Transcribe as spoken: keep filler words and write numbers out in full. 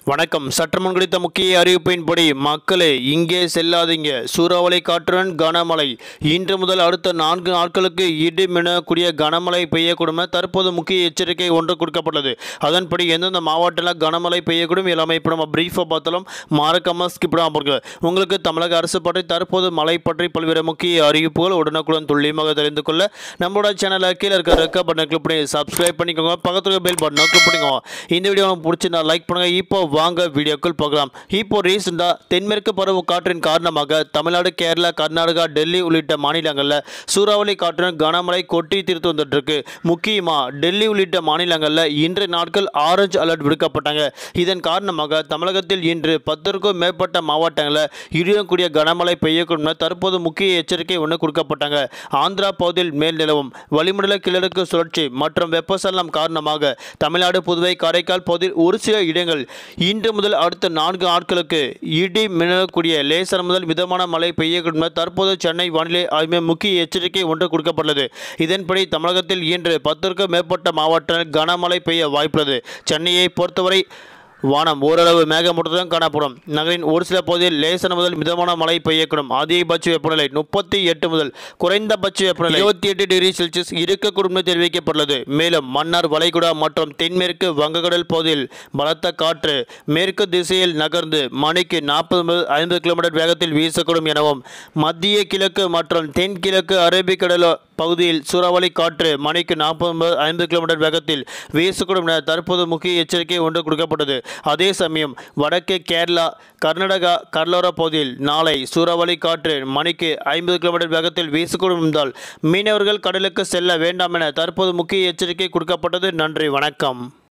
வணக்கம். சற்றுமுன் கிடைத்த முக்கிய அறிவிப்பின்படி மக்களே இங்கே செல்லாதீங்க. சூறாவளி காற்றுடன் கனமழை. இன்று முதல் அடுத்த நான்கு நாட்களுக்கு இடி மின்னக்கூடிய கனமழை பெய்யக்கூடும். தற்போது முக்கிய எச்சரிக்கை ஒன்று கொடுக்கப்பட்டது. அதன்படி எந்தெந்த மாவட்டத்தில் கனமழை பெய்யக்கூடும் எல்லாமே இப்போ நம்ம பிரீஃபாக பார்த்தாலும் மறக்காம ஸ்கிப் பண்ணாம பாருங்க. உங்களுக்கு தமிழக அரசு பற்றி தற்போது மழை பற்றி பல்வேறு முக்கிய அறிவிப்புகள் உடனுக்குடன் துல்லியமாக தெரிந்து கொள்ள நம்மளோட சேனலை கீழே இருக்க ரெக்க பட்டனை கிளிக் பண்ணி சப்ஸ்கிரைப் பண்ணிக்கோங்க. பக்கத்துல பெல் பட்டனை கிளிக் பண்ணிக்கோங்க. இந்த வீடியோ உங்களுக்கு பிடிச்சிருந்தா லைக் பண்ணுங்க. இப்போ வாங்க வீடியோக்குள் போகலாம். இப்போ ரீசெண்டா தென்மேற்கு பருவ காற்றின் காரணமாக தமிழ்நாடு, கேரளா, கர்நாடகா, டெல்லி உள்ளிட்ட மாநிலங்களில் சூறாவளி காற்றுடன் கனமழை கொட்டி தீர்த்து வந்துட்டு இருக்கு. முக்கியமா டெல்லி உள்ளிட்ட மாநிலங்களில் இன்று நாட்கள் ஆரஞ்சு அலர்ட் விடுக்கப்பட்டாங்க. இதன் காரணமாக தமிழகத்தில் இன்று பத்திற்கும் மேற்பட்ட மாவட்டங்களில் இடியக்கூடிய கனமழை பெய்யக்கூடும் தற்போது முக்கிய எச்சரிக்கை ஒன்று கொடுக்கப்பட்டாங்க. ஆந்திரா பகுதியில் மேல் நிலவும் வளிமண்டல கிழக்கு சுழற்சி மற்றும் வெப்பசலனம் காரணமாக தமிழ்நாடு, புதுவை, காரைக்கால் பகுதியில் ஒரு சில இடங்கள் இன்று முதல் அடுத்த நான்கு நாட்களுக்கு இடி மின்னக்கூடிய லேசர் முதல் மிதமான மழை பெய்யக்கூடும். தற்போது சென்னை வானிலை ஆய்வு முக்கிய எச்சரிக்கை ஒன்று கொடுக்கப்பட்டுள்ளது. இதன்படி தமிழகத்தில் இன்று பத்திற்கும் மேற்பட்ட மாவட்டங்களில் கனமழை பெய்ய வாய்ப்புள்ளது. சென்னையை பொறுத்தவரை வானம் ஓரளவு மேகமூட்டத்துடன் காணப்படும். நகரின் ஒரு சில பகுதியில் லேசான முதல் மிதமான மழை பெய்யக்கூடும். அதிகபட்ச வெப்பநிலை முப்பத்தி எட்டு முதல் குறைந்தபட்ச வெப்பநிலை இருபத்தி எட்டு டிகிரி செல்சியஸ் இருக்கக்கூடும் என்று தெரிவிக்கப்பட்டுள்ளது. மேலும் மன்னார் வளைகுடா மற்றும் தென்மேற்கு வங்கக்கடல் பகுதியில் பலத்த காற்று மேற்கு திசையில் நகர்ந்து மணிக்கு நாற்பது முதல் ஐம்பது கிலோமீட்டர் வேகத்தில் வீசக்கூடும் எனவும், மத்திய கிழக்கு மற்றும் தென்கிழக்கு அரபிக்கடல் பகுதியில் சூறாவளி காற்று மணிக்கு நாற்பது முதல் ஐம்பது கிலோமீட்டர் வேகத்தில் வீசக்கூடும் என தற்போது முக்கிய எச்சரிக்கை ஒன்று கொடுக்கப்பட்டது. அதே சமயம் வடக்கு கேரளா, கர்நாடகா கடலோர பகுதியில் நாளை சூறாவளி காற்று மணிக்கு ஐம்பது கிலோமீட்டர் வேகத்தில் வீசக்கூடும் என்றால் மீனவர்கள் கடலுக்கு செல்ல வேண்டாம் என தற்போது முக்கிய எச்சரிக்கை கொடுக்கப்பட்டது. நன்றி, வணக்கம்.